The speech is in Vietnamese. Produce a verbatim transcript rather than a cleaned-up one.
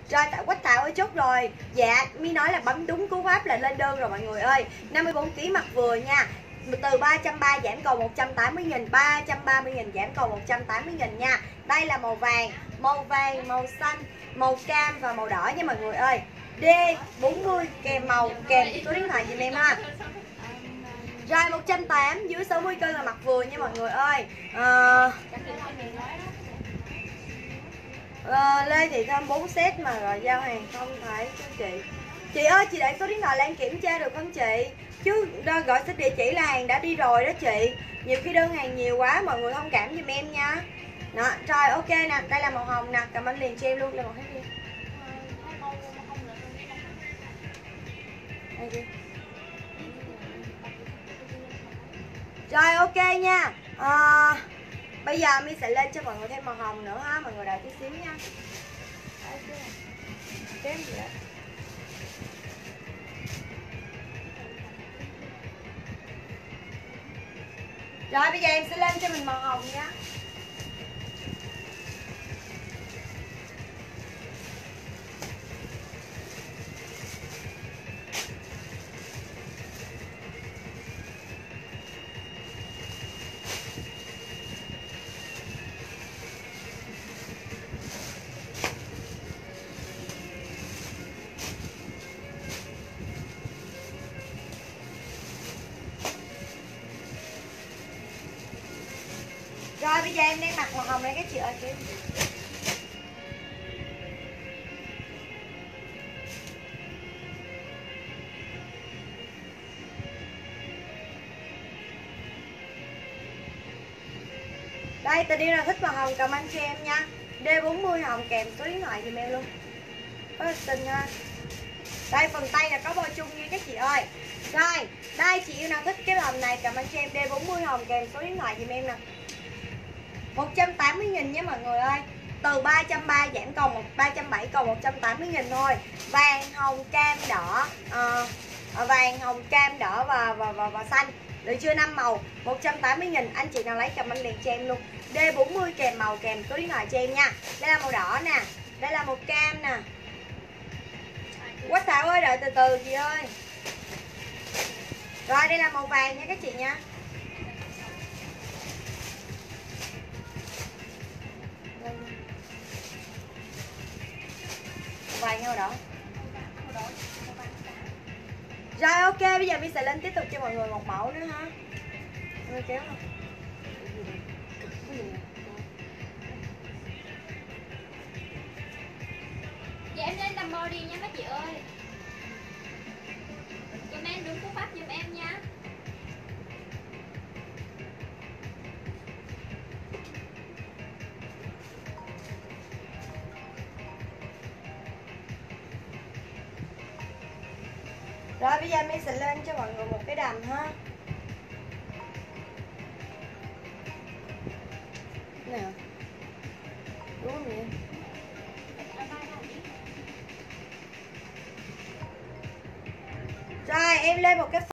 Rồi tại Quách Thảo ơi chốt rồi. Dạ Mi nói là bấm đúng cú pháp là lên đơn rồi mọi người ơi. năm mươi bốn ki lô gam mặt vừa nha. Từ ba trăm ba mươi giảm còn một trăm tám mươi nghìn, ba trăm ba mươi nghìn giảm còn một trăm tám mươi nghìn nha. Đây là màu vàng, màu vàng, màu xanh, màu cam và màu đỏ nha mọi người ơi. D bốn mươi kèm màu kèm số điện thoại giùm em ha. Rồi một trăm tám mươi dưới sáu mươi cân là mặt vừa nha mọi người ơi. À, à, Lê Thị Thơm bốn set mà rồi giao hàng không thấy cho chị. Chị ơi chị để số điện thoại Lan kiểm tra được không chị? Chứ gọi xin địa chỉ là hàng đã đi rồi đó chị. Nhiều khi đơn hàng nhiều quá mọi người thông cảm giùm em nha. Đó, rồi ok nè, đây là màu hồng nè, cảm ơn liền cho em luôn là màu hết đi. Đây đi. Rồi ok nha. À, bây giờ Mi sẽ lên cho mọi người thêm màu hồng nữa ha, mọi người đợi tí xíu nha. Kém gì đó. Rồi bây giờ em sẽ lên cho mình màu hồng nha. Rồi bây giờ em đang mặc màu hồng này các chị ơi kìa. Đây tình yêu nào thích màu hồng comment cho em nha. D bốn mươi hồng kèm số điện thoại giùm em luôn. Có tình ha. Đây phần tay là có bo chung nha các chị ơi. Rồi, đây chị yêu nào thích cái lòng này comment cho em D bốn mươi hồng kèm số điện thoại giùm em nè. một trăm tám mươi nghìn nha mọi người ơi. Từ ba trăm ba mươi giảm còn một ba trăm bảy mươi còn một trăm tám mươi nghìn thôi. Vàng, hồng, cam, đỏ, à, vàng, hồng, cam, đỏ và và và, và xanh. Được chưa? năm màu một trăm tám mươi nghìn. Anh chị nào lấy comment liền cho em luôn. D bốn mươi kèm màu kèm số điện thoại cho em nha. Đây là màu đỏ nè, đây là màu cam nè. Quách Thảo ơi đợi từ từ chị ơi. Rồi đây là màu vàng nha các chị nha. Vàng nhau đỏ. Rồi ok bây giờ mình sẽ lên tiếp tục cho mọi người một mẫu nữa ha. Em kéo không? Dạ em lên tầm body nha các chị ơi. Giùm em đúng cú pháp giùm em nha. Rồi bây giờ mình sẽ lên cho mọi người một cái đầm ha. Nè. Đúng không vậy? Rồi em lên một cái